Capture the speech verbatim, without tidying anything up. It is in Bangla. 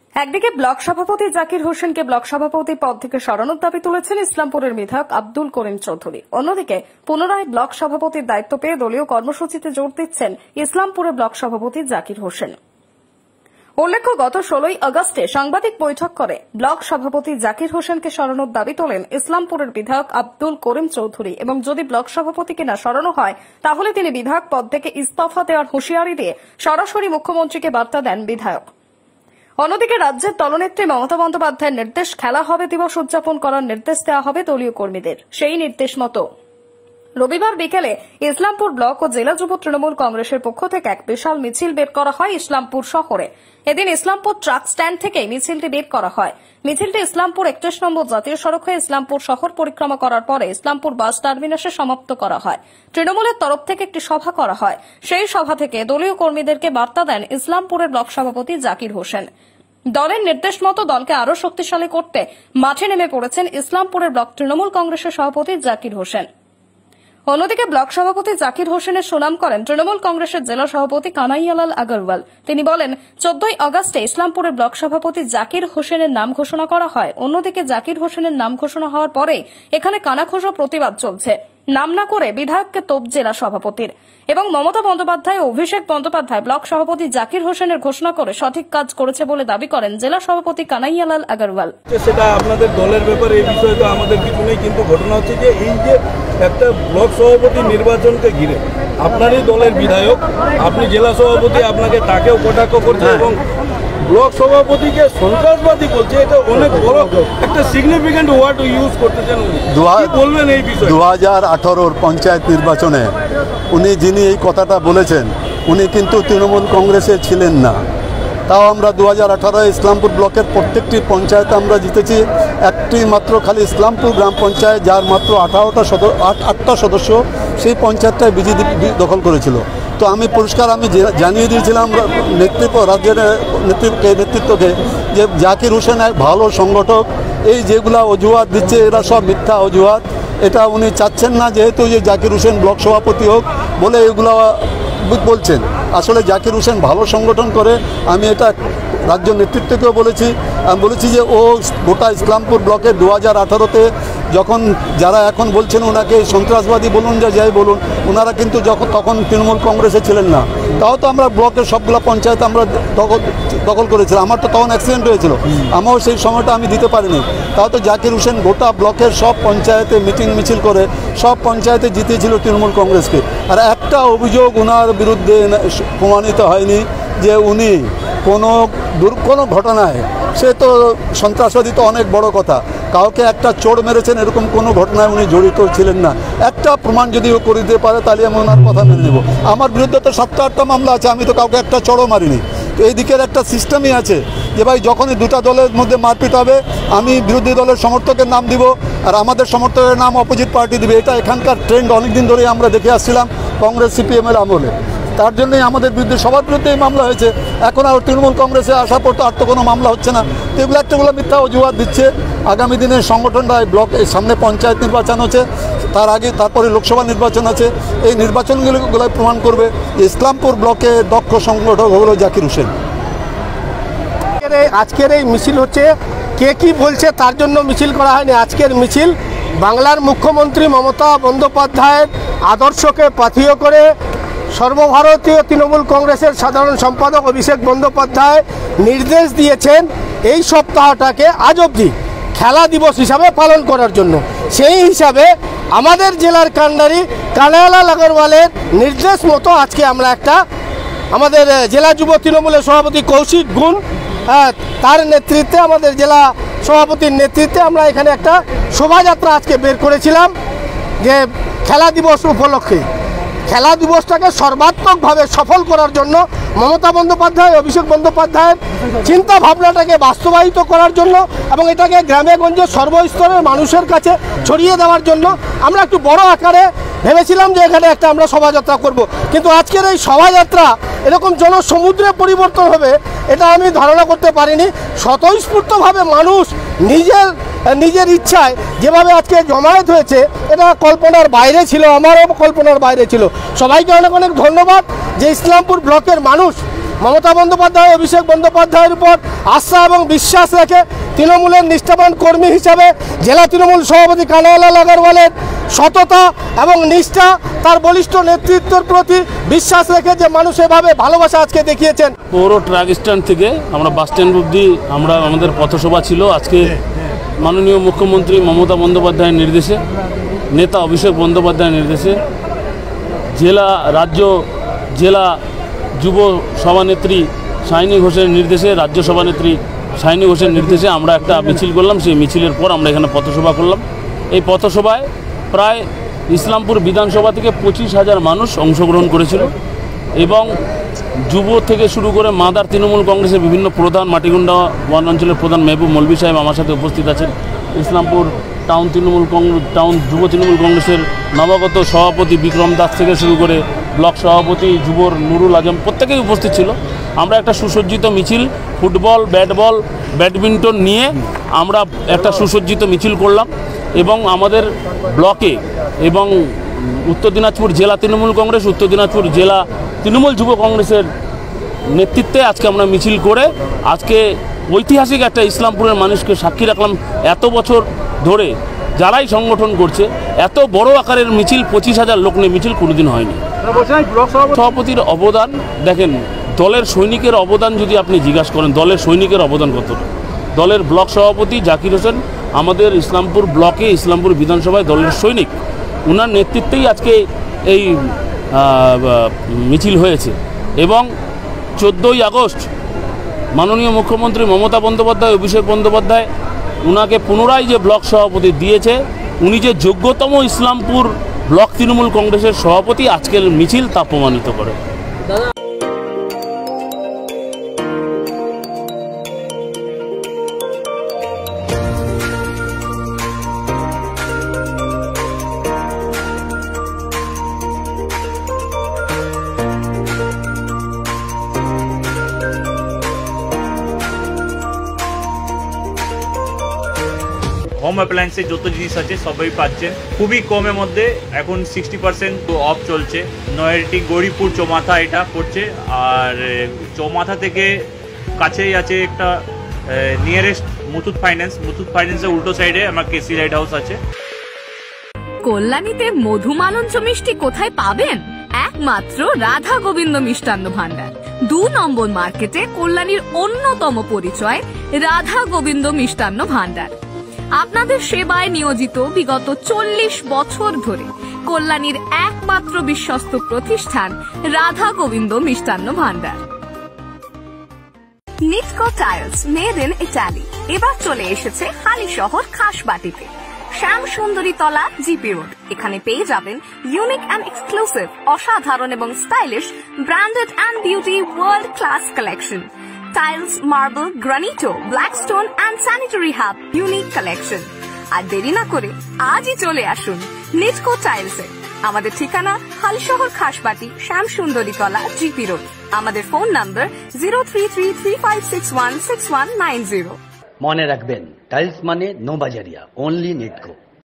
একদিকে ব্লক সভাপতি জাকির হোসেনকে ব্লক সভাপতি পদ থেকে সরানোর দাবি তুলেছেন ইসলামপুরের বিধায়ক আব্দুল করিম চৌধুরী। অন্যদিকে পুনরায় ব্লক সভাপতির দায়িত্ব পেয়ে দলীয় কর্মসূচিতে জোর দিচ্ছেন ইসলামপুরের ব্লক সভাপতি জাকির হোসেন। উল্লেখ্য, গত ষোলোই আগস্টে সাংবাদিক বৈঠক করে ব্লক সভাপতি জাকির হোসেনকে সরানোর দাবি তোলেন ইসলামপুরের বিধায়ক আব্দুল করিম চৌধুরী এবং যদি ব্লক সভাপতিকে না সরানো হয় তাহলে তিনি বিধায়ক পদ থেকে ইস্তফা দেওয়ার হুঁশিয়ারি দিয়ে সরাসরি মুখ্যমন্ত্রীকে বার্তা দেন বিধায়ক। অন্যদিকে রাজ্যের দলনেত্রী মমতা বন্দ্যোপাধ্যায়ের নির্দেশ খেলা হবে দিবস উদযাপন করার নির্দেশ দেওয়া হবে দলীয় কর্মীদের। সেই নির্দেশ মতো রবিবার বিকেলে ইসলামপুর ব্লক ও জেলা যুব তৃণমূল কংগ্রেসের পক্ষ থেকে এক বিশাল মিছিল বের করা হয় ইসলামপুর শহরে। এদিন ইসলামপুর ট্রাক স্ট্যান্ড থেকে মিছিলটি বের করা হয়। মিছিলটি ইসলামপুর একত্রিশ নম্বর জাতীয় সড়ক হয়ে ইসলামপুর শহর পরিক্রমা করার পরে ইসলামপুর বাস টার্মিনাসে সমাপ্ত করা হয়। তৃণমূলের তরফ থেকে একটি সভা করা হয়। সেই সভা থেকে দলীয় কর্মীদেরকে বার্তা দেন ইসলামপুরের ব্লক সভাপতি জাকির হোসেন। দলের নির্দেশ মতো দলকে আরও শক্তিশালী করতে মাঠে নেমে পড়েছেন ইসলামপুরের ব্লক তৃণমূল কংগ্রেসের সভাপতি জাকির হোসেন। অন্যদিকে ব্লক সভাপতি জাকির হোসেনের সুনাম করেন তৃণমূল কংগ্রেসের জেলা সভাপতি কানাইয়ালাল আগরওয়াল। তিনি বলেন, চোদ্দই আগস্টে ইসলামপুরের ব্লক সভাপতি জাকির হোসেনের নাম ঘোষণা করা হয়। অন্যদিকে জাকির হোসেনের নাম ঘোষণা হওয়ার পরে এখানে কানাঘোষা প্রতিবাদ চলছে। নাম না করে বিধায়ককে তোপ জেলা সভাপতির এবং মমতা বন্দ্যোপাধ্যায় ও অভিষেক বন্দ্যোপাধ্যায় ব্লক সভাপতি জাকির হোসেনের ঘোষণা করে সঠিক কাজ করেছে বলে দাবি করেন জেলা সভাপতি কানাইয়ালাল আগরওয়াল। সেটা আপনাদের দলের ব্যাপারে, এই বিষয়ে তো আমাদের কিছু নেই, কিন্তু ঘটনা হচ্ছে যে এই যে একটা ব্লক সভাপতি নির্বাচনকে ঘিরে আপনারই দলের বিধায়ক, আপনি জেলা সভাপতি, আপনাকে তাকেও কটাক্ষ করছে এবং ব্লক সভাপতিকে সন্ত্রাসবাদী বলছে। এটা অনেক বড় একটা সিগনিফিকেন্ট ওয়ার্ড ইউজ করতেছেন। কি বলবেন এই বিষয়ে? দু হাজার আঠারোর পঞ্চায়েত নির্বাচনে উনি যিনি এই কথাটা বলেছেন উনি কিন্তু তৃণমূল কংগ্রেসে ছিলেন না। তাও আমরা দু হাজার আঠারোয় ইসলামপুর ব্লকের প্রত্যেকটি পঞ্চায়েতে আমরা জিতেছি। একটি মাত্র খালি ইসলামপুর গ্রাম পঞ্চায়েত, যার মাত্র আঠারোটা সদস্য আট আটটা সদস্য, সেই পঞ্চায়েতটায় বিজেপি দখল করেছিল। তো আমি পরিষ্কার আমি জানিয়ে দিয়েছিলাম নেতৃত্ব রাজ্যের নেতৃত্বকে নেতৃত্বকে যে জাকির হোসেন এক ভালো সংগঠক, এই যেগুলা অজুহাত দিচ্ছে এরা সব মিথ্যা অজুহাত। এটা উনি চাচ্ছেন না যেহেতু যে জাকির হোসেন ব্লক সভাপতি হোক বলে এগুলো বলছেন। আসলে জাকির হোসেন ভালো সংগঠন করে, আমি এটা রাজ্য নেতৃত্বকেও বলেছি। আমি বলেছি যে ও গোটা ইসলামপুর ব্লকে দু হাজার আঠারোতে যখন যারা এখন বলছেন ওনাকে সন্ত্রাসবাদী বলুন যা যাই বলুন, ওনারা কিন্তু যখন তখন তৃণমূল কংগ্রেসে ছিলেন না। তাও তো আমরা ব্লকের সবগুলো পঞ্চায়েত আমরা দখল দখল করেছিলাম। আমার তো তখন অ্যাক্সিডেন্ট হয়েছিল, আমারও সেই সময়টা আমি দিতে পারিনি। তাও তো জাকির হোসেন গোটা ব্লকের সব পঞ্চায়েতে মিটিং মিছিল করে সব পঞ্চায়েতে জিতেছিল তৃণমূল কংগ্রেসকে। আর একটা অভিযোগ ওনার বিরুদ্ধে প্রমাণিত হয়নি যে উনি কোনো দুর কোনো ঘটনায়, সে তো সন্ত্রাসবাদী তো অনেক বড় কথা, কাউকে একটা চোর মেরেছেন এরকম কোনো ঘটনায় উনি জড়িত ছিলেন না। একটা প্রমাণ যদি ও করে দিতে পারে তাহলে আমি ওনার কথা মেনে নেব। আমার বিরুদ্ধে তো সাতটা আটটা মামলা আছে, আমি তো কাউকে একটা চোরও মারিনি। তো এই দিকের একটা সিস্টেমই আছে যে ভাই যখনই দুটা দলের মধ্যে মারপিট হবে আমি বিরোধী দলের সমর্থকের নাম দিব আর আমাদের সমর্থকের নাম অপোজিট পার্টি দিবে। এটা এখানকার ট্রেন্ড অনেকদিন ধরেই আমরা দেখে আসছিলাম কংগ্রেস সিপিএমের আমলে। তার জন্যই আমাদের বিরুদ্ধে সবার বিরুদ্ধে এই মামলা হয়েছে। এখন আর তৃণমূল কংগ্রেসে আসা পড়তো আর তো কোনো মামলা হচ্ছে না। তো এগুলো একটাগুলো মিথ্যা অজুহাত দিচ্ছে। আগামী দিনে সংগঠনটা ব্লক সামনে পঞ্চায়েত নির্বাচন হচ্ছে, তার আগে তারপরে লোকসভা নির্বাচন আছে। এই নির্বাচনগুলো প্রমাণ করবে যে ইসলামপুর ব্লকে দক্ষ সংগঠক হলো জাকির হোসেন। আজকের এই মিছিল হচ্ছে কে কি বলছে তার জন্য মিছিল করা হয়নি। আজকের মিছিল বাংলার মুখ্যমন্ত্রী মমতা বন্দ্যোপাধ্যায়ের আদর্শকে পাথেয় করে সর্বভারতীয় তৃণমূল কংগ্রেসের সাধারণ সম্পাদক অভিষেক বন্দ্যোপাধ্যায় নির্দেশ দিয়েছেন এই সপ্তাহটাকে আজ অবধি খেলা দিবস হিসাবে পালন করার জন্য। সেই হিসাবে আমাদের জেলার কান্ডারি কানাইয়ালাল আগরওয়ালের নির্দেশ মতো আজকে আমরা একটা আমাদের জেলা যুব তৃণমূলের সভাপতি কৌশিক গুণ, হ্যাঁ, তার নেতৃত্বে আমাদের জেলা সভাপতির নেতৃত্বে আমরা এখানে একটা শোভাযাত্রা আজকে বের করেছিলাম যে খেলা দিবস উপলক্ষে। খেলা দিবসটাকে সর্বাত্মকভাবে সফল করার জন্য মমতা বন্দ্যোপাধ্যায় অভিষেক বন্দ্যোপাধ্যায়ের চিন্তা ভাবনাটাকে বাস্তবায়িত করার জন্য এবং এটাকে গ্রামে গঞ্জে সর্বস্তরের মানুষের কাছে ছড়িয়ে দেওয়ার জন্য আমরা একটু বড় আকারে ভেবেছিলাম যে এখানে একটা আমরা শোভাযাত্রা করব। কিন্তু আজকের এই শোভাযাত্রা এরকম জনসমুদ্রে পরিবর্তন হবে এটা আমি ধারণা করতে পারিনি। স্বতঃস্ফূর্তভাবে মানুষ নিজের নিজের ইচ্ছায় যেভাবে আজকে জমায়েত হয়েছে এটা কল্পনার বাইরে ছিল, আমারও কল্পনার বাইরে ছিল। সবাইকে অনেক অনেক ধন্যবাদ যে ইসলামপুর ব্লকের মানুষ মমতা বন্দ্যোপাধ্যায় অভিষেক বন্দ্যোপাধ্যায়ের উপর আস্থা এবং বিশ্বাস রেখে তৃণমূলের নিষ্ঠাবান কর্মী হিসাবে জেলা তৃণমূল সভাপতি কানাইলাল আগরওয়ালের সততা এবং নিষ্ঠা, তার বলিষ্ঠ নেতৃত্বের প্রতি বিশ্বাস রেখে যে মানুষ এভাবে ভালোবাসা আজকে দেখিয়েছেন। পৌর ট্রাক স্ট্যান্ড থেকে আমরা বাস স্ট্যান্ড অবধি আমরা আমাদের পথসভা ছিল। আজকে মাননীয় মুখ্যমন্ত্রী মমতা বন্দ্যোপাধ্যায়ের নির্দেশে, নেতা অভিষেক বন্দ্যোপাধ্যায়ের নির্দেশে, জেলা রাজ্য জেলা যুব সভানেত্রী শাইনী ঘোষের নির্দেশে, রাজ্য সভানেত্রী শাইনী ঘোষের নির্দেশে আমরা একটা মিছিল করলাম। সেই মিছিলের পর আমরা এখানে পথসভা করলাম। এই পথসভায় প্রায় ইসলামপুর বিধানসভা থেকে পঁচিশ হাজার মানুষ অংশগ্রহণ করেছিল এবং যুব থেকে শুরু করে মাদার তৃণমূল কংগ্রেসের বিভিন্ন প্রধান, মাটিগুন্ডা ওয়ান অঞ্চলের প্রধান মেহবুব মৌলভী সাহেব আমার সাথে উপস্থিত আছেন। ইসলামপুর টাউন তৃণমূল কংগ্রেস টাউন যুব তৃণমূল কংগ্রেসের নবাগত সভাপতি বিক্রম দাস থেকে শুরু করে ব্লক সভাপতি যুবর নুরুল আজম প্রত্যেকেই উপস্থিত ছিল। আমরা একটা সুসজ্জিত মিছিল, ফুটবল, ব্যাট বল, ব্যাডমিন্টন নিয়ে আমরা একটা সুসজ্জিত মিছিল করলাম এবং আমাদের ব্লকে এবং উত্তর দিনাজপুর জেলা তৃণমূল কংগ্রেস, উত্তর দিনাজপুর জেলা তৃণমূল যুব কংগ্রেসের নেতৃত্বে আজকে আমরা মিছিল করে আজকে ঐতিহাসিক একটা ইসলামপুরের মানুষকে সাক্ষী রাখলাম। এত বছর ধরে যারাই সংগঠন করছে এত বড় আকারের মিছিল, পঁচিশ হাজার লোক নিয়ে মিছিল কোনোদিন হয়নি। সভাপতির অবদান দেখেন, দলের সৈনিকের অবদান যদি আপনি জিজ্ঞাসা করেন দলের সৈনিকের অবদান কত, দলের ব্লক সভাপতি জাকির হোসেন আমাদের ইসলামপুর ব্লকে ইসলামপুর বিধানসভায় দলের সৈনিক, ওনার নেতৃত্বেই আজকে এই মিছিল হয়েছে। এবং চোদ্দোই আগস্ট মাননীয় মুখ্যমন্ত্রী মমতা বন্দ্যোপাধ্যায়, অভিষেক বন্দ্যোপাধ্যায় ওনাকে পুনরায় যে ব্লক সভাপতি দিয়েছে, উনি যে যোগ্যতম ইসলামপুর ব্লক তৃণমূল কংগ্রেসের সভাপতি, আজকের মিছিল তা প্রমাণিত করে। হোম অ্যাপ্লায়েন্সের যত জিনিস আছে সবই পাচ্ছেন খুবই কমের মধ্যে। এখন সিক্সটি পার্সেন্ট অফ চলছে। নয়ারটি গৌরীপুর চৌমাথা এটা পড়ছে, আর চৌমাথা থেকে কাছেই আছে একটা নিয়ারেস্ট মুথুট ফাইন্যান্স। মুথুট ফাইন্যান্সের উল্টো সাইডে আমার কেসি লাইট হাউস আছে। কল্যাণীতে মধুমালঞ্চ মিষ্টি কোথায় পাবেন? একমাত্র রাধা গোবিন্দ মিষ্টান্ন ভান্ডার। দু নম্বর মার্কেটে কল্যাণীর অন্যতম পরিচয় রাধা গোবিন্দ মিষ্টান্ন ভান্ডার। আপনাদের সেবায় নিয়োজিত বিগত চল্লিশ বছর ধরে কল্যাণীর একমাত্র বিশ্বস্ত প্রতিষ্ঠান রাধা গোবিন্দ মিষ্টান্ন ভান্ডার। Nitco tiles made in Italy এবার চলে এসেছে হালিশহর খাসবাটিতে, শ্যাম সুন্দরী তলা, জিপি রোড। এখানে পেয়ে যাবেন ইউনিক অ্যান্ড এক্সক্লুসিভ, অসাধারণ এবং stylish branded and beauty world class collection. Tiles, marble, granito, blackstone and sanitary hub unique collection. আর দেরি না করে আজই চলে আসুন নিটকো টাইলসে। আমাদের ঠিকানা হালিশহর খাসবাটি, শ্যাম সুন্দরী তলা, জিপি রোড। আমাদের phone number zero three three three five six one six one nine zero. মনে রাখবেন, টাইলস মানে নো বাজারিয়া, অনলি নিটকো।